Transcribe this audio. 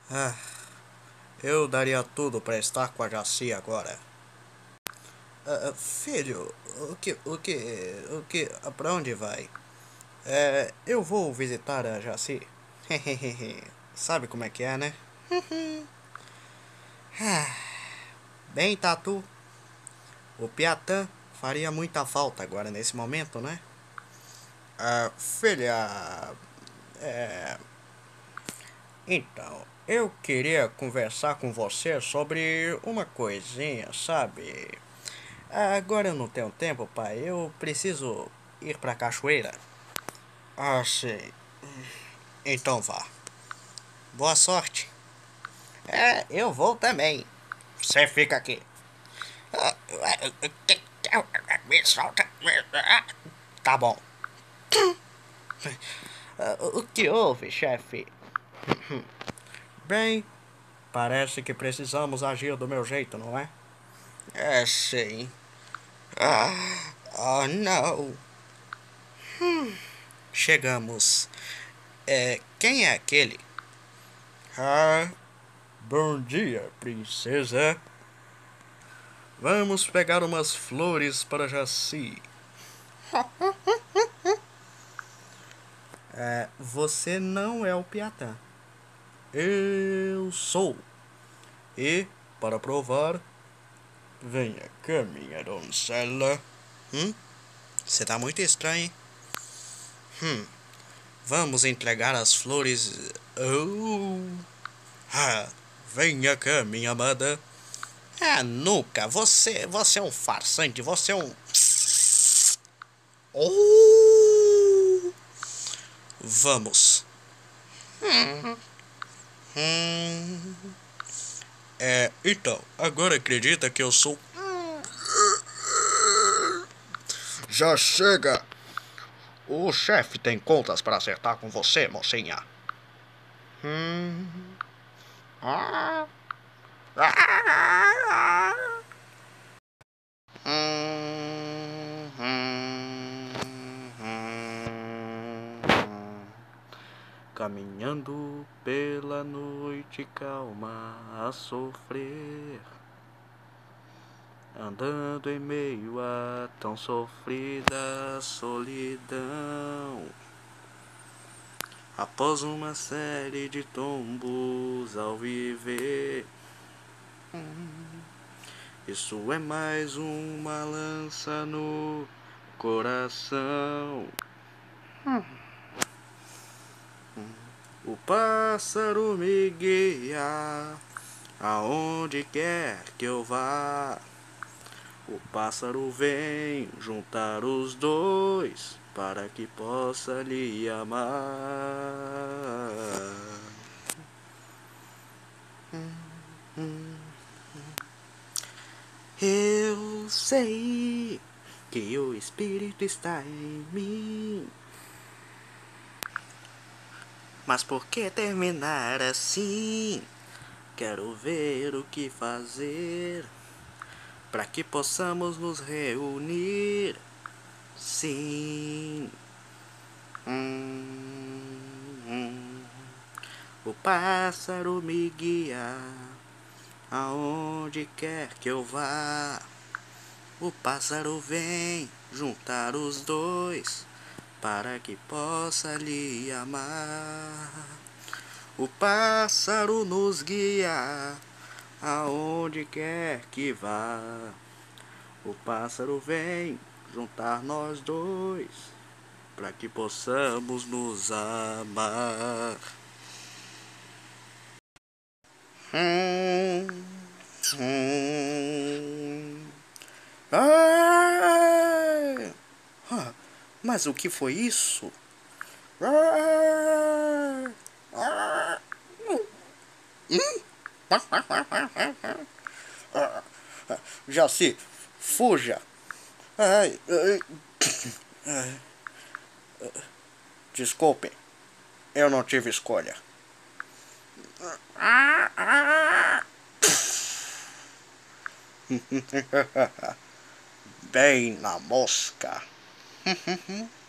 Ah, eu daria tudo para estar com a Jaci agora. Filho, pra onde vai? Eu vou visitar a Jaci. Sabe como é que é, né? Bem, Tatu, o Piatã faria muita falta agora nesse momento, né? Filha, então, eu queria conversar com você sobre uma coisinha, sabe? Agora eu não tenho tempo, pai. Eu preciso ir pra cachoeira. Sim. Então vá. Boa sorte. Eu vou também. Você fica aqui. Me solta. Tá bom. O que houve, chefe? Bem, parece que precisamos agir do meu jeito, não é? Sim. Oh, não. Chegamos. Quem é aquele? Ah, bom dia, princesa. Vamos pegar umas flores para Jaci. Você não é o Piatã. Eu sou. E, para provar, venha cá, minha donzela. Você tá muito estranho, hein? Vamos entregar as flores. Oh! Ah, venha cá, minha amada. Nunca. Você é um farsante. Você é um. Oh! Vamos. Hum. Então, agora acredita que eu sou. Já chega! O chefe tem contas para acertar com você, mocinha. Hum. Ah. Ah. Hum, hum, Caminhando pela noite calma a sofrer, andando em meio a tão sofrida solidão. Após uma série de tombos ao viver, isso é mais uma lança no coração. O pássaro me guia aonde quer que eu vá. O pássaro vem juntar os dois para que possa lhe amar. Eu sei que o espírito está em mim. Mas por que terminar assim? Quero ver o que fazer para que possamos nos reunir. Sim. O pássaro me guia aonde quer que eu vá. O pássaro vem juntar os dois para que possa lhe amar. O pássaro nos guia aonde quer que vá. O pássaro vem juntar nós dois para que possamos nos amar. Hum, hum. Ah, mas o que foi isso? Ah, ah, Jaci, fuja. Ai, ai, ai. Desculpe, eu não tive escolha. Bem na mosca.